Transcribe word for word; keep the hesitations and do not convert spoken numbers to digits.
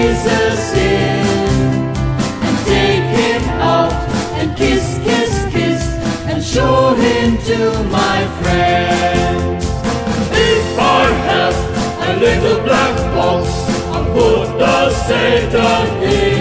Jesus in, and take him out and kiss, kiss, kiss, and show him to my friends. If I have a little black box, I'll put the Satan in.